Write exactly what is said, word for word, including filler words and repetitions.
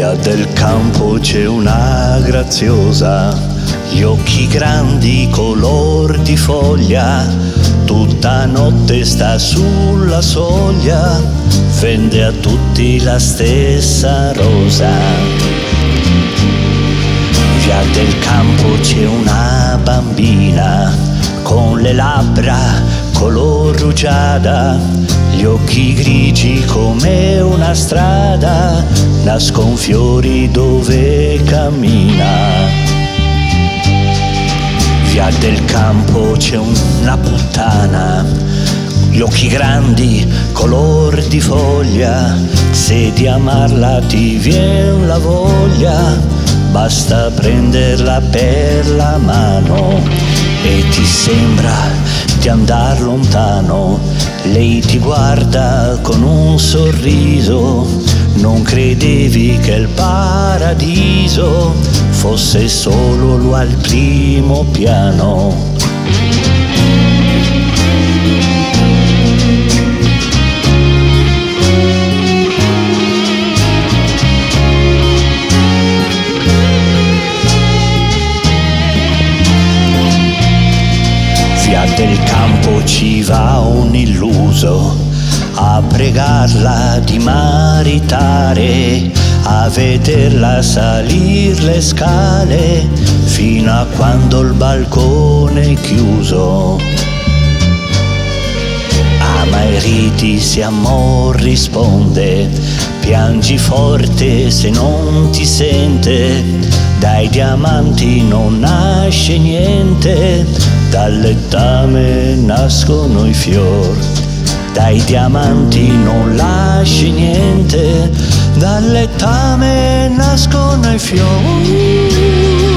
Via del campo c'è una graziosa, gli occhi grandi color di foglia, tutta notte sta sulla soglia, vende a tutti la stessa rosa. Via del campo c'è una bambina, con le labbra color rugiada, gli occhi grigi come una strada, nascon fiori dove cammina. Via del campo c'è una puttana, gli occhi grandi color di foglia, se di amarla ti vien la voglia, basta prenderla per la mano e ti sembra di andar lontano. Lei ti guarda con un sorriso, non credevi che il paradiso fosse solo al primo piano. Via del campo ci va un illuso a pregarla di maritare, a vederla salir le scale fino a quando il balcone è chiuso. Ama e ridi se amor risponde, piangi forte se non ti sente, dai diamanti non nasce niente, dal lettame nascono i fior. Dai diamanti non lasci niente, dal lettame nascono i fiori.